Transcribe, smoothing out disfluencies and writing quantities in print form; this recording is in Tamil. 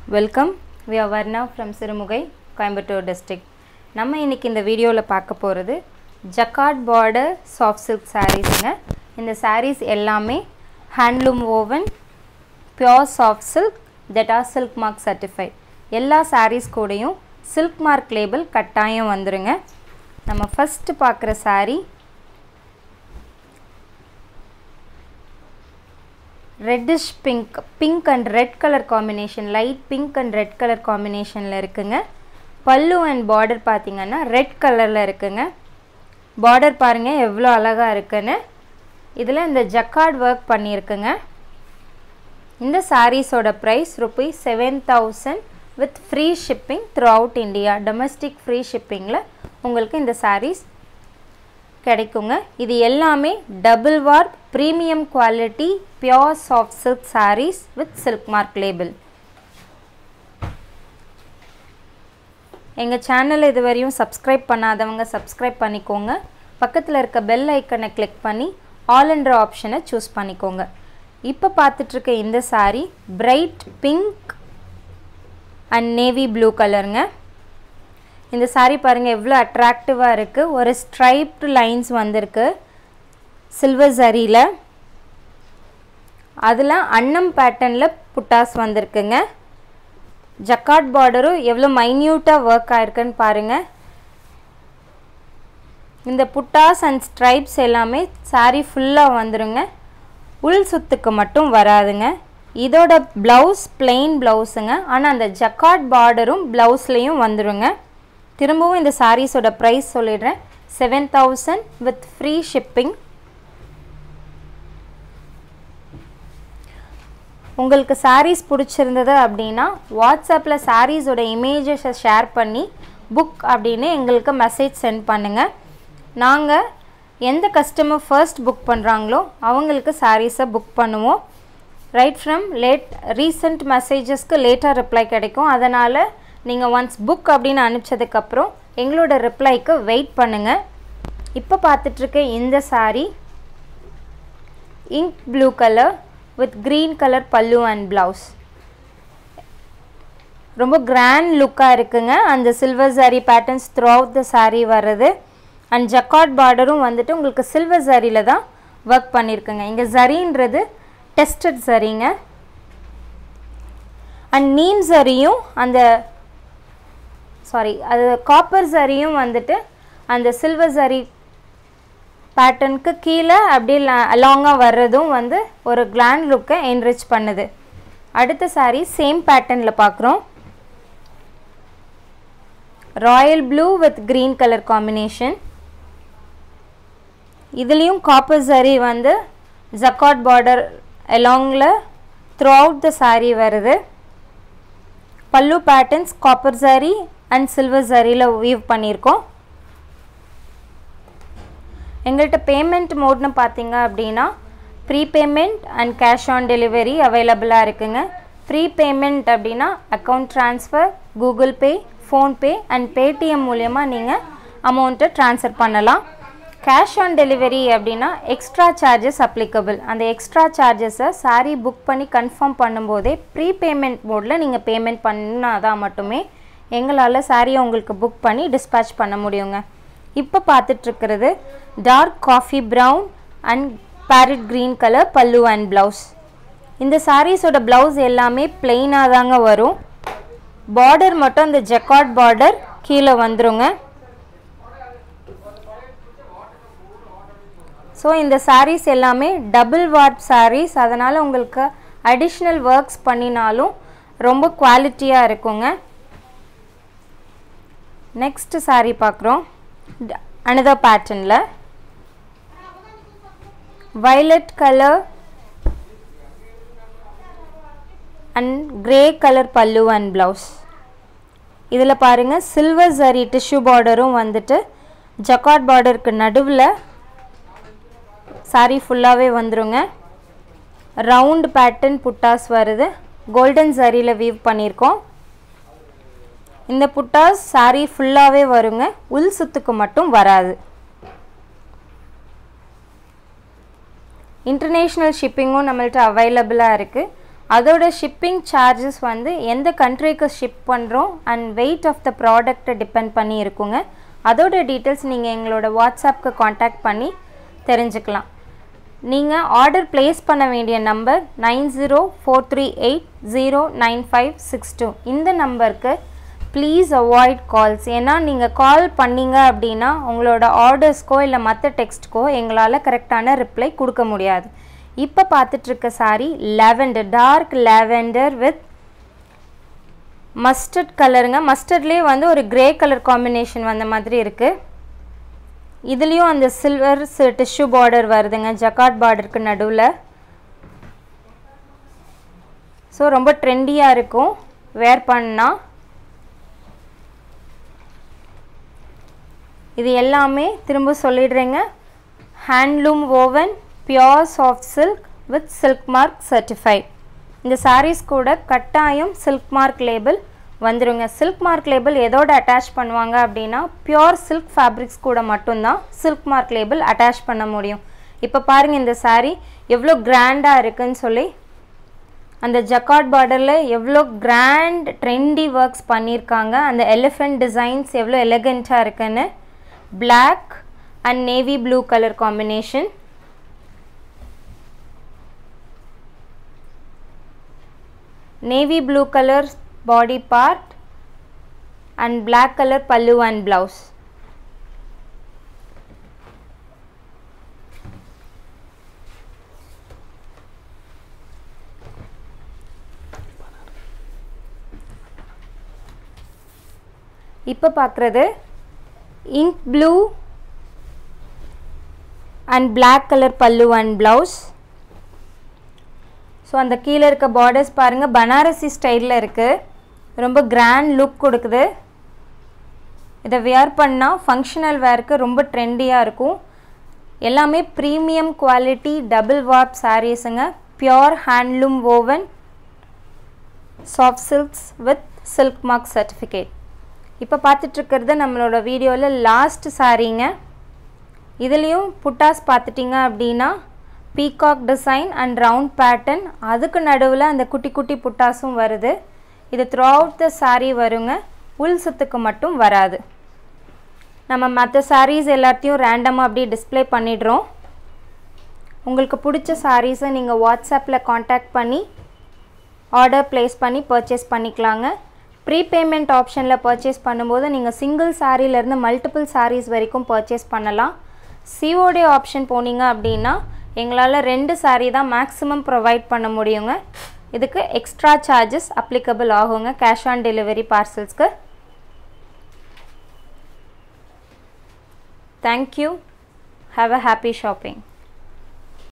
Welcome, we are Varna from Sirumugai, Coimbatore district. நம்ம இன்னைக்கு இந்த வீடியோல பார்க்க போறது jacquard border soft silk sareesங்க. இந்த sarees எல்லாமே handloom woven pure soft silk Deta silk mark certified. எல்லா sarees கூடயும் silk mark label கட்டாயம் வந்துருங்க. நம்ம first பார்க்குற saree reddish pink and red color combination, light pink and red color combination la irukkuங்க. pallu and border பாத்தீங்கன்னா red color ல இருக்குங்க. border பாருங்க எவ்வளவு அழகா இருக்குன்னு. இதுல இந்த jacquard work பண்ணிருக்குங்க. இந்த sarees ஓட price rupees 7000 with free shipping throughout India. domestic free shipping ல உங்களுக்கு இந்த sarees கிடைக்குங்க. இது எல்லாமே double warp premium quality pure soft silk sarees with silk mark label. எங்க சேனலை இதுவரையும் subscribe பண்ணாதவங்க subscribe பண்ணிக்கோங்க. பக்கத்துல இருக்க bell ஐகானை click பண்ணி all என்ற ஆப்ஷனை choose பண்ணிக்கோங்க. இப்போ பார்த்துட்டு இருக்க இந்த saree bright pink and navy blue கலருங்க. இந்த saree பாருங்க எவ்வளவு அட்ராக்டிவா இருக்கு. ஒரு striped lines வந்திருக்கு silver zariல. அதுல அன்னம் பேட்டர்ன்ல புட்டாஸ் வந்திருக்குங்க. jacquard border எவ்வளவு மைன்யூட்டா வர்க் ஆயிருக்குன்னு பாருங்க. இந்த புட்டாஸ் and stripes எல்லாமே saree ஃபுல்லா வந்துருங்க. உள் சுத்துக்கு மட்டும் வராதுங்க. இதோட blouse plain blouseங்க. ஆனா அந்த jacquard borderம் blouseலயும் வந்துருங்க. திரும்பவும் இந்த sarees ஓட price சொல்லிடுறேன் 7000 with free shipping. உங்களுக்கு sarees பிடிச்சிருந்தது அப்படினா வாட்ஸ்அப்ல sarees ஓட images ஷேர் பண்ணி book அப்படினு எங்களுக்கு மெசேஜ் சென்ட் பண்ணுங்க. நாங்க எந்த கஸ்டமர் ஃபர்ஸ்ட் புக் பண்றாங்களோ அவங்களுக்கு sarees புக் பண்ணுவோம். ரைட் ஃப்ரம் recent messagesக்கு லேட்டா ரிப்ளை கிடைக்கும். அதனால நீங்க once book அப்படினு அனுப்பிச்சதுக்கு அப்புறம் எங்களோட ரிப்ளைக்கு வெயிட் பண்ணுங்க. இப்போ பார்த்துட்டு இருக்க இந்த saree ink blue color with green color pallu and blouse. ரொம்ப grand look-ஆ இருக்குங்க. அந்த silver zari patterns throughout the saree வருது. and jacquard borderம் வந்துட்டு உங்களுக்கு silver zariல தான் work பண்ணிருக்குங்க. இங்க zariன்றது tested zariங்க. and neem zariயும் அந்த அது copper zariயும் வந்துட்டு அந்த silver zari பேட்டர்னுக்கு கீழ அப்படியே அலாங்கா வர்றதும் வந்து ஒரு grand look-ஐ enrich பண்ணுது. அடுத்த saree சேம் பேட்டர்ன்ல பார்க்குறோம். Royal blue with green color combination. இதுலயும் copper zari வந்து jacquard border alongல throughout the saree வருது. பல்லு patterns copper zari and silver zariல weave பண்ணிருக்கோம். எங்கள்ட்ட பேமெண்ட் மோட்னு பாத்தீங்க அப்படினா prepayment and cash on delivery அவைலபிளா இருக்குங்க. ப்ரீபேமெண்ட் அப்படினா account transfer, Google Pay, PhonePe and Paytm மூலமா நீங்க அமௌண்ட்டை ட்ரான்ஸ்ஃபர் பண்ணலாம். cash on delivery அப்படினா எக்ஸ்ட்ரா சார்जेस applicable. அந்த எக்ஸ்ட்ரா சார்जेसை saree புக் பண்ணி கன்ஃபார்ம் பண்ணும்போதே ப்ரீபேமெண்ட் மோட்ல நீங்க பேமெண்ட் பண்ணாதான் மட்டுமே எங்களால saree உங்களுக்கு புக் பண்ணி dispatch பண்ண முடியுங்க. இப்போ பார்த்துட்டு இருக்குது dark coffee brown and parrot green colour pallu and blouse. இந்த சாரீஸோட blouse எல்லாமே பிளெயினா தாங்க வரும். பார்டர் மட்டும் இந்த jacquard border கீழ வந்துருங்க. சோ இந்த sarees எல்லாமே டபுள் வார்ப் sarees. அதனால உங்களுக்கு அடிஷனல் வர்க்ஸ் பண்ணினாலும் ரொம்ப குவாலிட்டியா இருக்குங்க. நெக்ஸ்ட் saree பார்க்குறோம். another pattern la violet color and grey color pallu and blouse. இதுல பாருங்க silver zari tissue borderம் வந்துட்டு jacquard borderக்கு நடுவுல saree ஃபுல்லாவே வந்துருங்க. round pattern புட்டாஸ் வருது. golden zariல weave பண்ணிருக்கோம். இந்த புட்டாஸ் saree ஃபுல்லாவே வருங்க. உள் சுத்துக்கு மட்டும் வராது. இன்டர்நேஷனல் ஷிப்பிங்கும் நம்மள்ட்ட அவைலபிளா இருக்கு. அதோட ஷிப்பிங் சார்ஜஸ் வந்து எந்த கண்ட்ரிக்கு ஷிப் பண்ணுறோம் அண்ட் வெயிட் ஆஃப் த ப்ராடக்ட்டை டிபெண்ட் பண்ணி இருக்குங்க. அதோட டீட்டெயில்ஸ் நீங்கள் எங்களோட வாட்ஸ்அப்க்கு காண்டாக்ட் பண்ணி தெரிஞ்சுக்கலாம். நீங்கள் ஆர்டர் ப்ளேஸ் பண்ண வேண்டிய நம்பர் 9043809562. இந்த நம்பருக்கு ப்ளீஸ் அவாய்ட் கால்ஸ். ஏன்னா நீங்கள் கால் பண்ணிங்க அப்படின்னா உங்களோட ஆர்டர்ஸ்க்கோ இல்லை மற்ற டெக்ஸ்ட்க்கோ எங்களால் கரெக்டான ரிப்ளை கொடுக்க முடியாது. இப்போ பார்த்துட்ருக்க sari lavender, dark lavender with mustard கலருங்க. மஸ்டர்ட்லேயே வந்து ஒரு கிரே கலர் காம்பினேஷன் வந்த மாதிரி இருக்குது. இதுலேயும் அந்த சில்வர் டிஷ்யூ பார்டர் வருதுங்க, ஜக்கார்ட் பார்டருக்கு நடுவில். ஸோ ரொம்ப ட்ரெண்டியாக இருக்கும் வேர் பண்ணால். இது எல்லாமே திரும்ப சொல்லிடுறேங்க, handloom woven pure soft silk with silk mark certified. இந்த சாரீஸ் கூட கட்டாயம் சில்க் மார்க் லேபிள் வந்துடுங்க. சில்க் மார்க் லேபிள் எதோட அட்டாச் பண்ணுவாங்க அப்படின்னா பியோர் சில்க் ஃபேப்ரிக்ஸ் கூட மட்டும்தான் சில்க் மார்க் லேபிள் அட்டாச் பண்ண முடியும். இப்போ பாருங்கள் இந்த சாரீ எவ்வளோ கிராண்டாக இருக்குதுன்னு சொல்லி. அந்த ஜக்கார்ட் பார்டரில் எவ்வளோ கிராண்ட் ட்ரெண்டி ஒர்க்ஸ் பண்ணியிருக்காங்க. அந்த எலிஃபெண்ட் டிசைன்ஸ் எவ்வளோ எலகண்ட்டாக இருக்குன்னு. Black and navy blue color combination. Navy blue color body part and black color pallu and blouse. இப்போ பார்க்குறது ink blue and black color pallu and blouse. So அந்த கீழே இருக்க பார்டர்ஸ் பாருங்கள் பனாரசி ஸ்டைலில் இருக்குது. ரொம்ப கிராண்ட் லுக் கொடுக்குது. இதை வியர் பண்ணால் ஃபங்க்ஷனல் வேருக்கு ரொம்ப ட்ரெண்டியாக இருக்கும். எல்லாமே ப்ரீமியம் குவாலிட்டி டபுள் வார்ப் சாரீஸுங்க. Pure handloom woven soft silks with silk mark certificate. இப்போ பார்த்துட்ருக்கிறது நம்மளோட வீடியோவில் லாஸ்ட் சாரீங்க. இதுலேயும் புட்டாஸ் பார்த்துட்டிங்க அப்படின்னா peacock design and round pattern, அதுக்கு நடுவில் அந்த குட்டி குட்டி புட்டாஸும் வருது. இது த்ரூ அவுட் த சாரீ வருங்க, உள் சுத்துக்கு மட்டும் வராது. நம்ம மற்ற சாரீஸ் எல்லாத்தையும் ரேண்டமாக அப்படியே டிஸ்பிளே பண்ணிடுறோம். உங்களுக்கு பிடிச்ச சாரீஸை நீங்கள் வாட்ஸ்அப்பில் காண்டாக்ட் பண்ணி ஆர்டர் ப்ளேஸ் பண்ணி பர்ச்சேஸ் பண்ணிக்கலாங்க. ப்ரீபேமெண்ட் ஆப்ஷனில் பர்ச்சேஸ் பண்ணும்போது நீங்கள் சிங்கிள் சாரீலேருந்து மல்டிபிள் சாரீஸ் வரைக்கும் பர்ச்சேஸ் பண்ணலாம். சிஓடி ஆப்ஷன் போனீங்க அப்படின்னா எங்களால் 2 சாரீ தான் மேக்ஸிமம் ப்ரொவைட் பண்ண முடியுங்க. இதுக்கு எக்ஸ்ட்ரா சார்ஜஸ் அப்ளிகபிள் ஆகுங்க கேஷ் ஆன் டெலிவரி பார்சல்ஸ்க்கு. Thank you. Have a happy shopping.